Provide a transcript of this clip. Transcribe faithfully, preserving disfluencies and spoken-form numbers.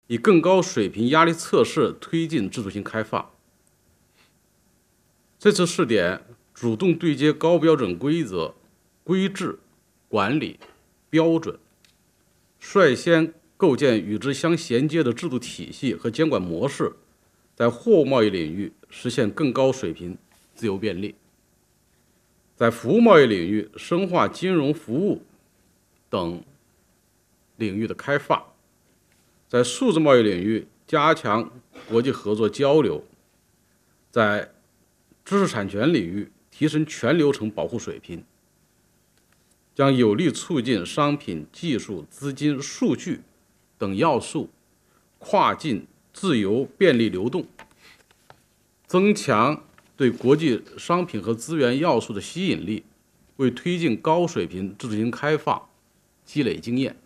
以更高水平压力测试推进自主性开发。这次试点主动对接高标准规则、规制、管理、标准，率先构建与之相衔接的制度体系和监管模式，在货物贸易领域实现更高水平自由便利，在服务贸易领域深化金融服务等领域的开发，在数字贸易领域加强国际合作交流，在知识产权领域提升全流程保护水平，将有力促进商品、技术、资金、数据等要素跨境自由便利流动，增强对国际商品和资源要素的吸引力，为推进高水平自主性开发积累经验。